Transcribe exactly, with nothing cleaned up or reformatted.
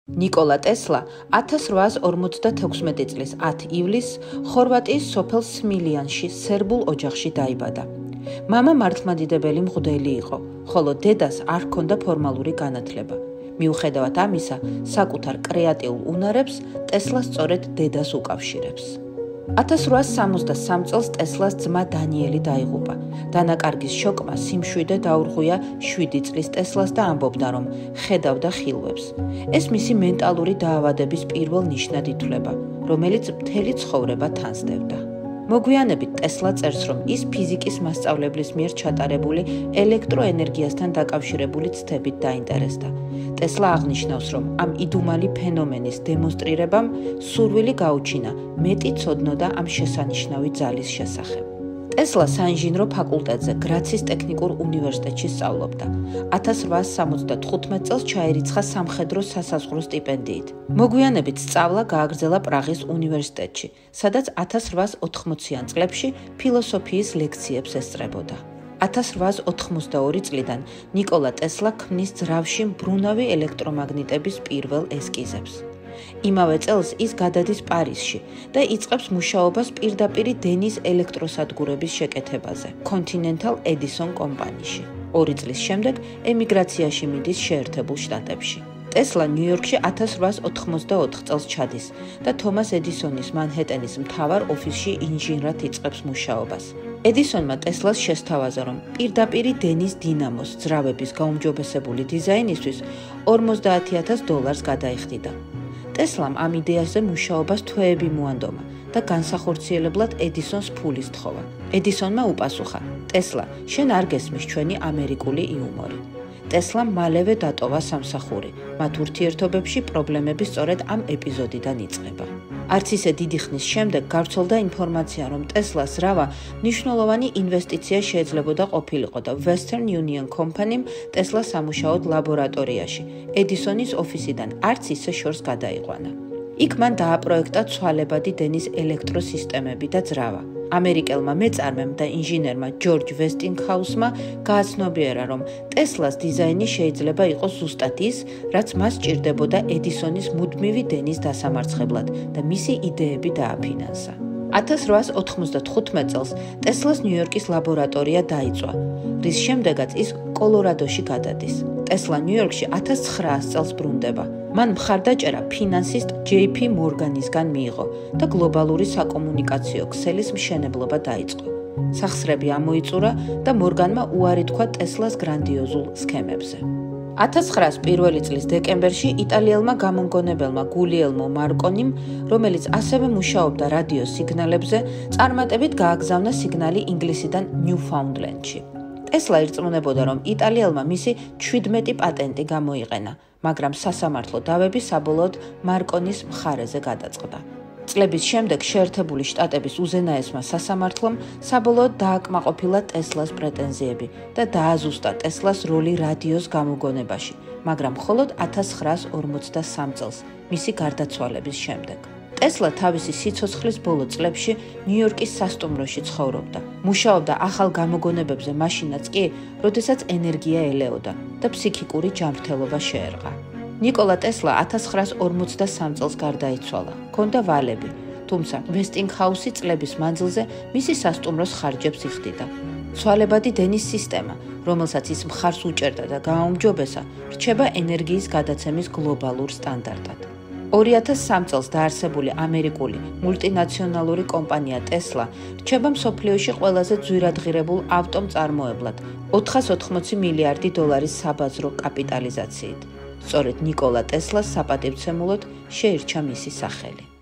ნიკოლა ტესლა ათას რვაას ორმოცდათექვსმეტი წლის ათი ივლისს ხორვატიის სოფელ სმილიანში სერბულ ოჯახში დაიბადა. მამა მართლმადიდებელი მღვდელი იყო, ხოლო დედას არ ჰქონდა ფორმალური განათლება. მიუხედავად ამისა, საკუთარ კრეატიულ უნარებს ტესლა სწორედ დედას უკავშირებს. ათას რვაას სამოცდასამ წელს ტესლას ძმა დანიელი დაიღუპა. დანაკარგის შოკმა სიმშვიდე დაურღვია შვიდი წლის ტესლას და ამბობდა, რომ ხედავდა ხილვებს. ეს მისი მენტალური დაავადების პირველ ნიშნად ითვლება, რომელიც მთელი ცხოვრება თანსდევდა. მოგვიანებით ტესლა წერს, რომ ის ფიზიკის მასწავლებლის მიერ ჩატარებული ელექტროენერგიასთან დაკავშირებული ცდებით დაინტერესდა. ტესლა აღნიშნავს, რომ ამ იდუმალი ფენომენის დემონსტრირებამ სურვილი გაუჩინა მეტი ცოდნოდა ამ შესანიშნავი ძალის შესახებ. ტესლა საინჟინრო ფაკულტეტზე გრაცის ტექნიკურ უნივერსიტეტში სწავლობდა. ათას რვაას სამოცდათხუთმეტ წელს ჩაირიცხა სამხედრო სასაზღვრო სტიპენდიით. მოგვიანებით სწავლა გააგრძელა პრაღის უნივერსიტეტში, სადაც ათას რვაას ოთხმოციან წლებში ფილოსოფიის ლექციებს ესწრებოდა. ათას რვაას ოთხმოცდაორი წლიდან ნიკოლა ტესლა ქმნის ძრავში მბრუნავი ელექტრომაგნიტების პირველ ესკიზებს. იმავე წელს ის გადადის პარიზში და იწყებს მუშაობას პირდაპირ დენის ელექტროსადგურების შეკეთებაზე Continental Edison კომპანიაში. ორი წლის შემდეგ ემიგრაციაში მიდის შეერთებულ შტატებში. ტესლა ნიუ-იორკში ათას რვაას ოთხმოცდაოთხ წელს ჩადის და თომას ედისონის მანჰეტენის მთავარ ოფისში ინჟინრად იწყებს მუშაობას. ედისონმა ტესლას შესთავაზა, რომ პირდაპირ დენის დინამოს ძრავების გაუმჯობესებული დიზაინისთვის ორმოცდაათი ათას დოლარს გადაიხდიდა. ტესლამ ამ იდეაზე მუშაობას თვეები მოანდომა და განსახორციელებლად ედისონს ფული სთხოვა. ედისონმა უპასუხა: ტესლა, შენ არ გესმის ჩვენი ამერიკული იუმორი. ტესლამ მალევე დატოვა სამსახური. მათ ურთიერთობებში პრობლემები სწორედ ამ ეპიზოდიდან იწყება. არც ისე დიდი ხნის შემდეგ გავრცელდა ინფორმაცია, რომ ტესლას რავა მნიშვნელოვანი ინვესტიცია შეიძლებოდა ყოფილიყო და Western Union კომპანიამ ტესლას სამუშაოდ ლაბორატორიაში ედისონის ოფისიდან არც ისე შორს გადაიყვანა. იქ მან დააპროექტა ცვალებადი დენის ელექტროსისტემები და ძრავა. ამერიკელმა მეწარმემ და ინჟინერმა ჯორჯ ვესტინგჰაუსმა გააცნობიერა, რომ ტესლას დიზაინი შეიძლება იყოს ზუსტად ის, რაც მას სჭირდებოდა ედისონის მუდმივი დენის დასამარცხებლად და მისი იდეები დააფინანსა. ათას რვაას ოთხმოცდათხუთმეტ წელს ტესლას ნიუ-იორკის ლაბორატორია დაიწვა, რის შემდეგაც ის კოლორადოში გადადის. ტესლა ნიუ-იორკში ათას ცხრაას წელს ბრუნდება. მან მხარდაჭერა ფინანსისტ ჯეი პი მორგანისგან მიიღო და გლობალური საკომუნიკაციო ქსელის მშენებლობა დაიწყო. სახსრები ამოიწურა და მორგანმა უარი თქვა ტესლას გრანდიოზულ სქემებზე. ათას ცხრაას პირველი წლის დეკემბერში იტალიელმა გამომგონებელმა გულიელმო მარკონიმ, რომელიც ასევე მუშაობდა რადიო სიგნალებზე, წარმატებით გააგზავნა სიგნალი ინგლისიდან ნიუფაუნდლენდში. ტესლა ირწმუნებოდა, რომ იტალიელმა მისი ჩვიდმეტი პატენტი გამოიყენა, მაგრამ სასამართლო დავები საბოლოოდ მარკონის მხარეზე გადაწყდა. წლების შემდეგ შეერთებული შტატების უზენაესმა სასამართლომ საბოლოოდ დააკმაყოფილა ტესლას პრეტენზიები და დააზუსტა ტესლას როლი რადიოს გამოგონებაში, მაგრამ მხოლოდ ათას ცხრაას ორმოცდასამ წელს, მისი გარდაცვალების შემდეგ. ტესლა თავისი სიცოცხლის ბოლო წლებში ნიუ-იორკის სასტუმროში ცხოვრობდა. მუშაობდა ახალ გამოგონებებზე მაშინაც კი, როდესაც ენერგია ელეოდა და ფსიქიკური ჯანმრთელობა შეერღა. ნიკოლა ტესლა ათას ცხრაას ორმოცდასამ წელს გარდაიცვალა. ჰქონდა ვალები, თუმცა ვესტინგჰაუსი წლების მანძილზე მისი სასტუმროს ხარჯებს იხდიდა. ცვალებადი დენის სისტემა, რომელსაც ის მხარს უჭერდა და გააუმჯობესა, რჩება ენერგიის გადაცემის გლობალურ სტანდარტად. ორი ათას სამ წელს დაარსებული ამერიკული მულტინაციონალური კომპანია ტესლა რჩება მსოფლიოში ყველაზე ძვირადღირებულ ავტომწარმოებლად ოთხას ოთხმოცი მილიარდი დოლარის საბაზრო კაპიტალიზაციით. სწორედ ნიკოლა ტესლას საპატივცემულოდ შეირჩა მისი სახელი.